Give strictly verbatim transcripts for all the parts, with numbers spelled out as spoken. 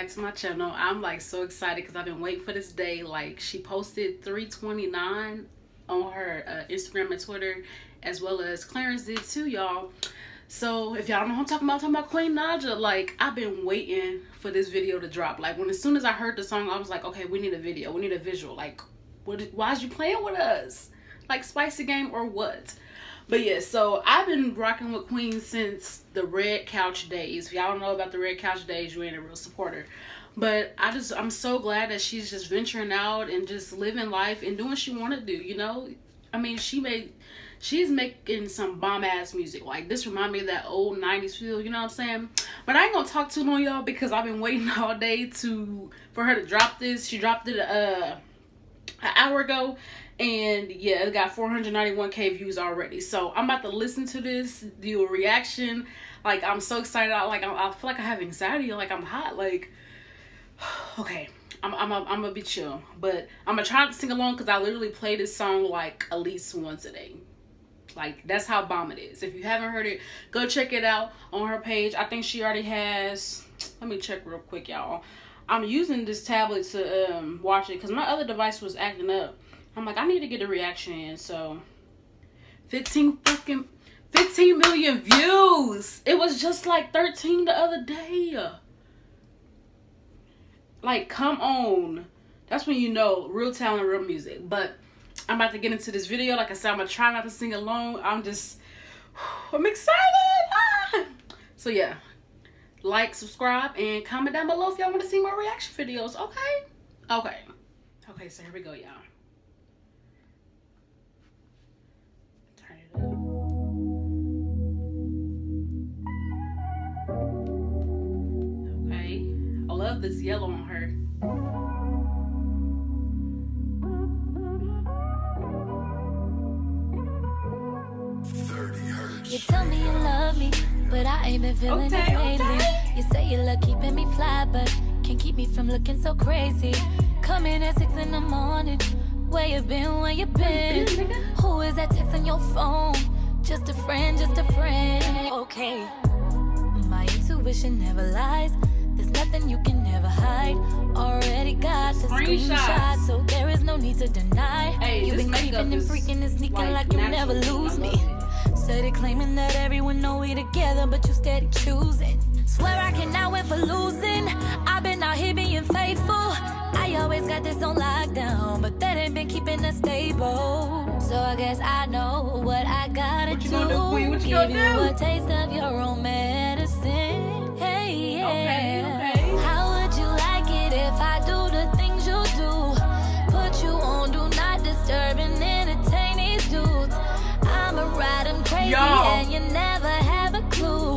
back to my channel. I'm like so excited because I've been waiting for this day. Like, she posted three twenty-nine on her uh, Instagram and Twitter, as well as Clarence did too, y'all. So if y'all don't know who I'm talking about, I'm talking about Queen Naija. Like, I've been waiting for this video to drop. Like, when as soon as I heard the song, I was like, okay, we need a video, we need a visual. Like, what? Why is you playing with us? Like, Spicy Game or what? But yeah, so I've been rocking with Queen since the Red Couch days. If y'all don't know about the Red Couch days, you ain't a real supporter. But I just, I'm so glad that she's just venturing out and just living life and doing what she want to do, you know? I mean, she made, she's making some bomb-ass music. Like, this remind me of that old nineties feel, you know what I'm saying? But I ain't gonna talk too long, y'all, because I've been waiting all day to, for her to drop this. She dropped it uh, an hour ago. And yeah, it got four hundred ninety-one K views already. So I'm about to listen to this, do a reaction. Like, I'm so excited. I, like, I, I feel like I have anxiety. Like, I'm hot. Like, okay, I'm, I'm, I'm gonna be chill. But I'm gonna try not to sing along because I literally play this song like at least once a day. Like, that's how bomb it is. If you haven't heard it, go check it out on her page. I think she already has, let me check real quick, y'all. I'm using this tablet to um, watch it because my other device was acting up. I'm like, I need to get a reaction in. So fifteen fucking fifteen million views. It was just like thirteen the other day. Like, come on. That's when you know real talent, real music. But I'm about to get into this video. Like I said, I'm gonna try not to sing along. I'm just, I'm excited. Ah! So yeah, like, subscribe, and comment down below if y'all want to see more reaction videos. Okay? Okay. Okay, so here we go, y'all. I love this yellow on her. You tell me you love me, but I ain't been feeling okay, it lately. Okay. You say you love keeping me fly, but can't keep me from looking so crazy. Coming at six in the morning. Where you been, where you been? Who is that text on your phone? Just a friend, just a friend. Okay, my intuition never lies. There's nothing you can never hide. Already got the screenshot, so there is no need to deny. Hey, You've been creeping and freaking and sneaking like, like you never lose me. Steady claiming that everyone know we together, but you steady choosing. Swear I cannot win for losing. I've been out here being faithful. I always got this on lockdown, but that ain't been keeping us stable. So I guess I know what I gotta what do. do? Give you do? a taste of your own medicine. Hey, yeah. Okay, okay. How would you like it if I do the things you do? Put you on do not disturb and entertain these dudes. I'ma ride them crazy and you never have a clue.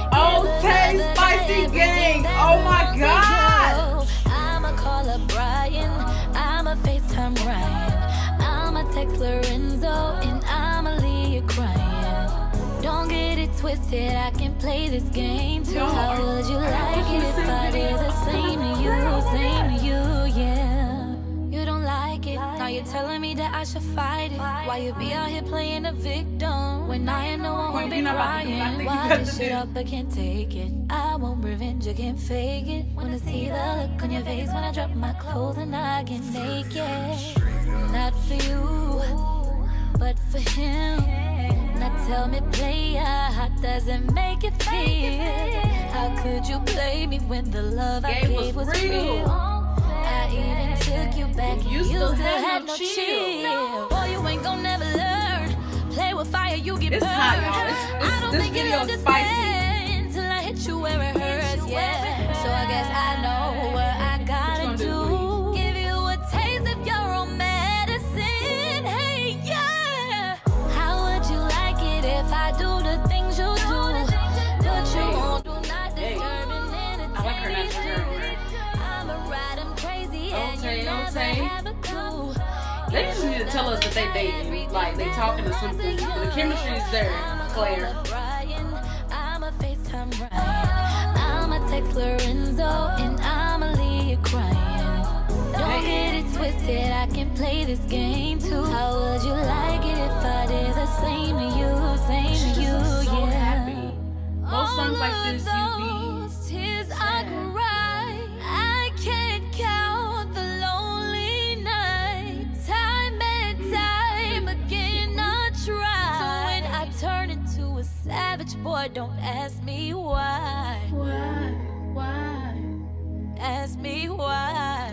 Okay, Spicy Gang. Oh my God. I'ma call up Brian. I'ma FaceTime Ryan. I'ma text Lorenzo and I'ma leave you crying. Don't get it twisted, I can play this game too. How would you like it if I did the same to you, same to you, yeah? You don't like it, now you're telling me that I should fight it. Why you be out here playing the victim when I ain't no one who be crying? Why this shit up, I can't take it. I want revenge, I can't fake it. Wanna see the look on your face when I drop my clothes and I get naked. Not for you, but for him. Now tell me, player, how does it make you feel? How could you play me when the love I gave was real? I even took you back and you still had no chill. Boy, you ain't gon' never learn. Play with fire, you get burned. I don't think you'll understand till I hit you where it hurts, yeah. So I guess I know what I gotta do. Give you a taste of your own medicine, hey, yeah. How would you like it if I do the things you do? Put you on, do not disturb and entertain. I like her not disturbing. I'ma ride them crazy and you never have a clue. They just need to tell us that they dating. Like, they talking to something. The chemistry is there, Claire. I'ma FaceTime Ryan. I'ma text Lorenzo and I'ma leave you crying. Don't get it twisted, I can play this game too. How would you like it if I did the same to you, same to you, so yeah? Happy. Most songs like this, you be tears I cry. boy, don't ask me why. Why? Why? Ask me why.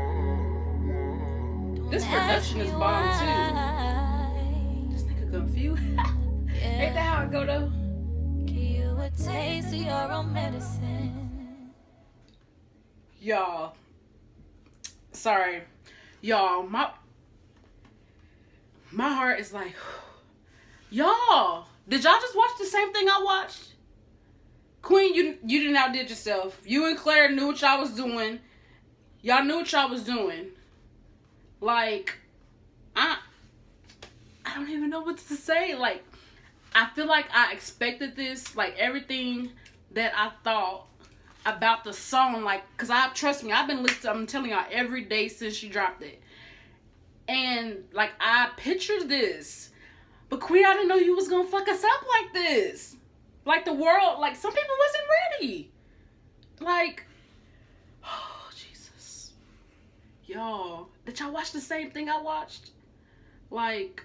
This production is bomb too. This nigga confused. Ain't that how it go though? Give you a taste of your own medicine. Y'all. Sorry. Y'all, my my heart is like, y'all, did y'all just watch the same thing I watched? Queen, you you didn't outdid yourself. You and Claire knew what y'all was doing. Y'all knew what y'all was doing. Like, I I don't even know what to say. Like, I feel like I expected this. Like, everything that I thought about the song. Like, because I, trust me, I've been listening, I'm telling y'all, every day since she dropped it. And, like, I pictured this. But, Queen, I didn't know you was going to fuck us up like this. Like, the world, like, some people wasn't ready. Like, oh, Jesus. Y'all, did y'all watch the same thing I watched? Like,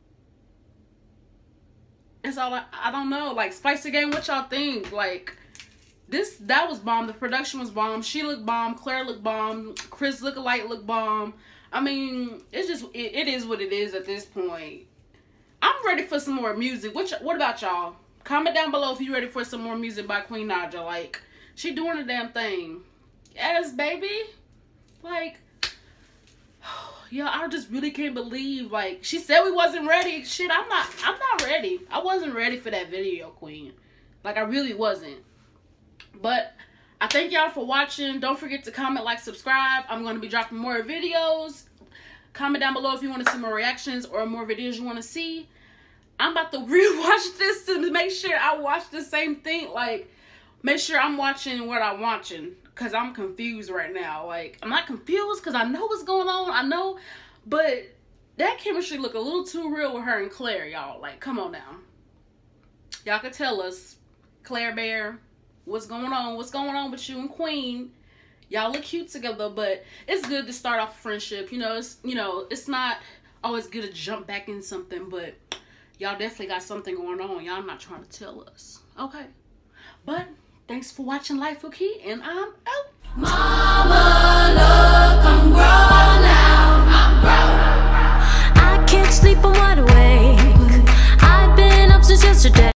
it's all, I, I don't know. Like, Spicy Game, what y'all think? Like, this, that was bomb. The production was bomb. She looked bomb. Claire looked bomb. Chris Lookalike looked bomb. I mean, it's just, it, it is what it is at this point. I'm ready for some more music. What, what about y'all? Comment down below if you're ready for some more music by Queen Naija. Like, she doing the damn thing. Yes, baby. Like, yeah, I just really can't believe, like, she said we wasn't ready. Shit, I'm not, I'm not ready. I wasn't ready for that video, Queen. Like, I really wasn't. But I thank y'all for watching. Don't forget to comment, like, subscribe. I'm going to be dropping more videos. Comment down below if you want to see more reactions or more videos you want to see. I'm about to rewatch this to make sure I watch the same thing. Like, make sure I'm watching what I'm watching. Because I'm confused right now. Like, I'm not confused because I know what's going on. I know. But that chemistry look a little too real with her and Claire, y'all. Like, come on now. Y'all could tell us, Claire Bear, what's going on? What's going on with you and Queen? Y'all look cute together, but it's good to start off a friendship. You know, it's, you know, it's not always good to jump back in something, but y'all definitely got something going on. Y'all not trying to tell us. Okay. But thanks for watching Life with Key, and I'm out. Mama, look, I'm grown now. I'm grown. I can't sleep, I'm wide awake. I've been up since yesterday.